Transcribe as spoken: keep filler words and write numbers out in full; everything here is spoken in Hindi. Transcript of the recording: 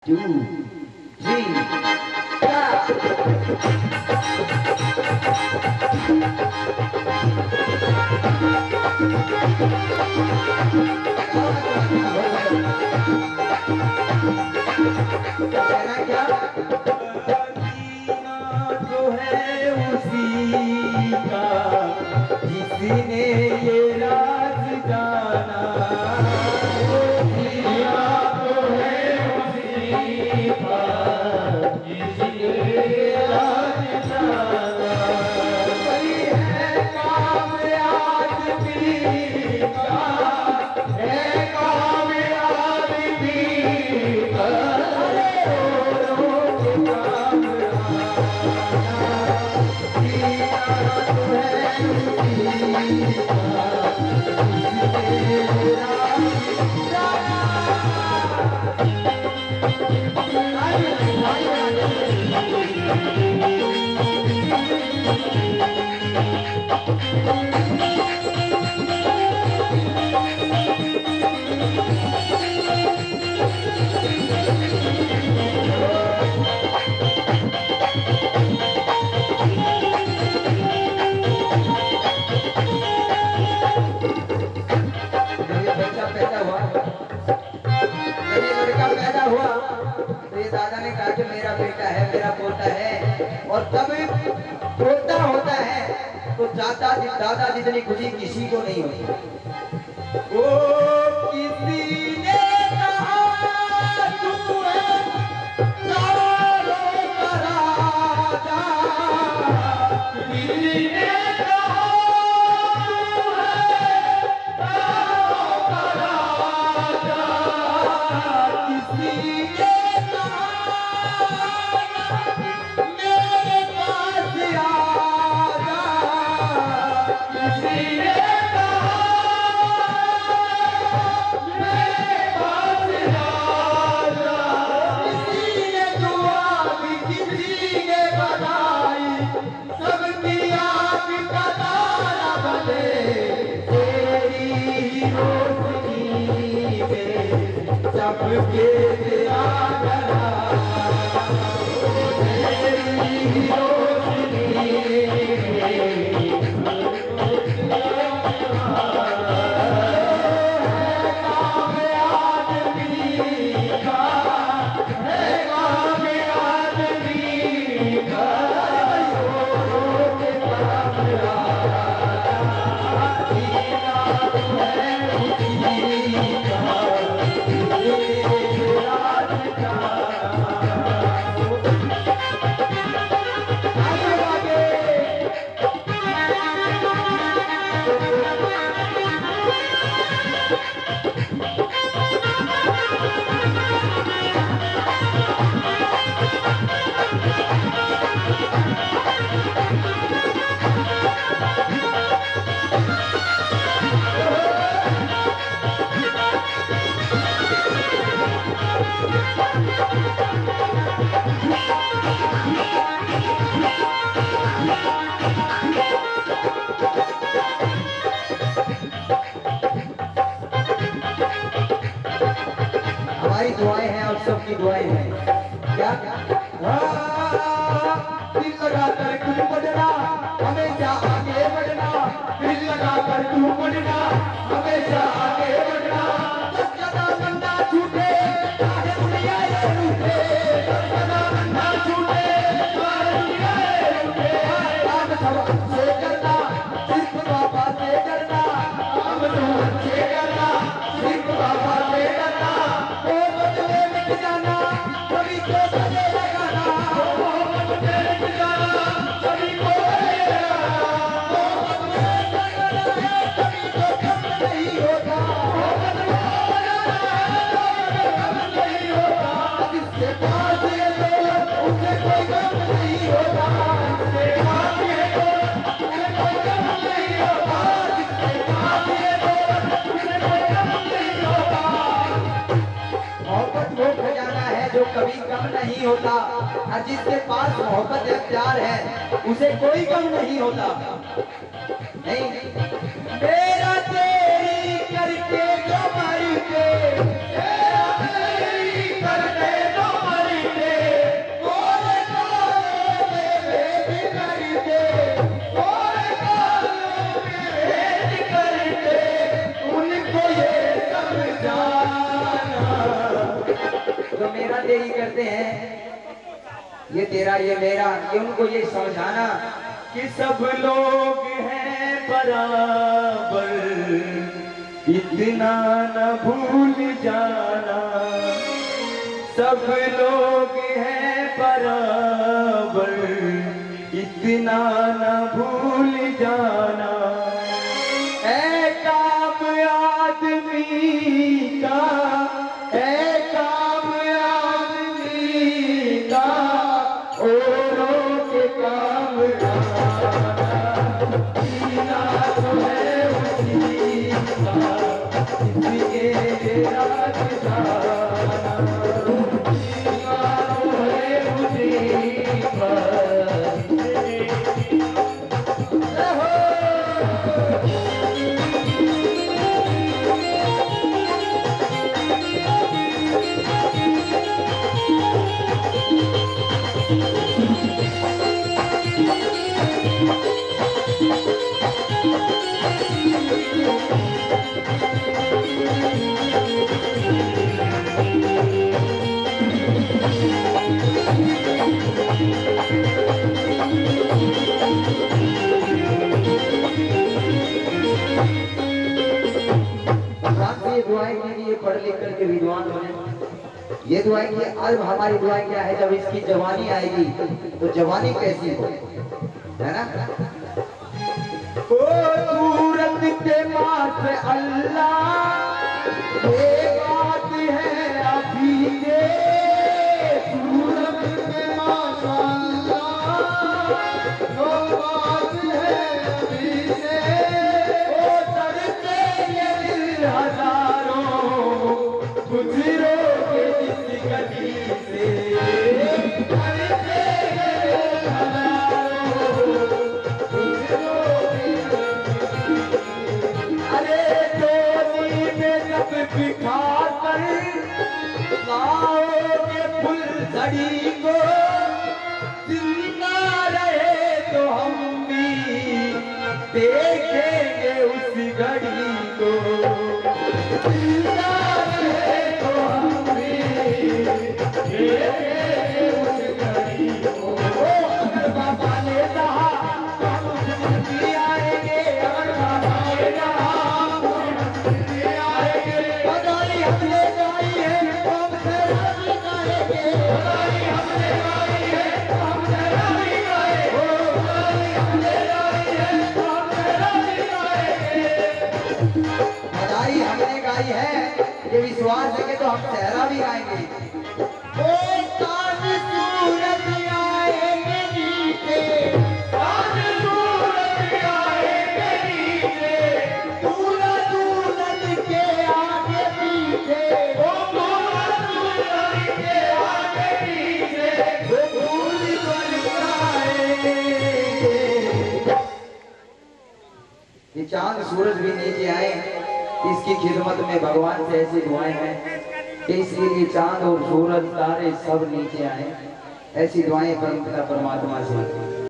two, three, start. कहना क्या? जीना तो है उसी का जिसने ये राज जाना। दादा ने कहा कि मेरा बेटा है, मेरा पोता है, और तब पोता होता है तो दादा दादा जितनी खुशी किसी को नहीं होती। ओ किसी ने कहा तू है तारों का राजा, किसी ने कहा तू है तारों का राजा, किसी ने सबके तेरा गला तेरी रोशनी काम आदमी का है, काम आदमी का हमारी दुआएं हैं और सबकी दुआएं हैं। क्या दिल लगाकर तुम बढ़ना, हमेशा आगे बढ़ना, दिल लगाकर तुम बढ़ना, हमेशा आगे बढ़ना। दस कदम बंदा छूटे चाहे दुनिया ये रूठे, दस कदम बंदा छूटे चाहे दुनिया ये रूठे। काम सब अच्छे करना, सिर्फ बाबा से करना, काम तुम अच्छे करना, सिर्फ बाबा से करना। जाना सभी को गले लगाना, मोहब्बत में मिट जाना सभी को गले लगाना, मोहब्बत में लगना है सभी को कम नहीं होता, मोहब्बत में लगना है कम नहीं होता। जिसके पास ये दौलत उसे कोई गम नहीं होता, जिसके पास ये दौलत उसे कोई गम नहीं होता, जिसके पास ये दौलत उसे कोई गम नहीं होता। मोहब्बत वो खजाना है जो कभी कम नहीं होता, और जिसके पास मोहब्बत है, प्यार है, उसे कोई कम नहीं होता। नहीं मेरा तेरी करके जो मर के, तेरा तेरी करके जो थोड़ा देरी करते हैं, ये तेरा ये मेरा, ये उनको ये समझाना कि सब लोग हैं बराबर, इतना न भूल जाना। सब लोग हैं बराबर, इतना न भूल जाना। ऐ काम आदमी का, ऐ काम आदमी का, औरों के काम आना। जीना तो है उसी का, इसके राज जाना। जीना तो है उसी का। दुआएं कीजिए पढ़ लिख करके विद्वान बने। ये दुआएं की अब हमारी दुआएं क्या है, जब इसकी जवानी आएगी तो जवानी कैसी हो, है ना। ओ सूरत के पास अल्लाह, ये बात है अभी से। सूरत के पास अल्लाह, वो बात है अभी से। ओ तरते ये दिल हजारों, गुजरो के जिस गली से। तरते ये दिल हजारों, गुजरो के। अरे डोली में जब बिठा कर लाओगे फुलझड़ी को, जिंदा रहे तो हम भी देखेंगे उस घड़ी को। जिंदा रहे तो हम भी देखेंगे उस घड़ी को। अगर बाबा ने कहा तो हम उस दिन भी आएंगे, अगर बाबा ने कहा तो हम उस दिन भी आएंगे। बधाई हमने गाई है तो हम तेरा भी गाएंगे। बधाई हमने गाई है तो हम तेरा भी गाएंगे। बधाई हमने गाई है तो हम तेरा भी गाएंगे। बधाई हमने गाई है, ये विश्वास है कि तो हम तेरा भी गाएंगे। ओ ताज सूरत आएंगे नीचे, ताज सूरत आएंगे नीचे। दूल्हा दुल्हन के आगे पीछे, ओ दूल्हा दुल्हन के आगे पीछे। वो फूल बरसाएंगे। ये चांद सूरज भी नीचे आए, इसकी खिदमत में भगवान से ऐसी दुआएं हैं कि इसलिए चांद और सूरज तारे सब नीचे आए। ऐसी दुआएं परम पिता परमात्मा से।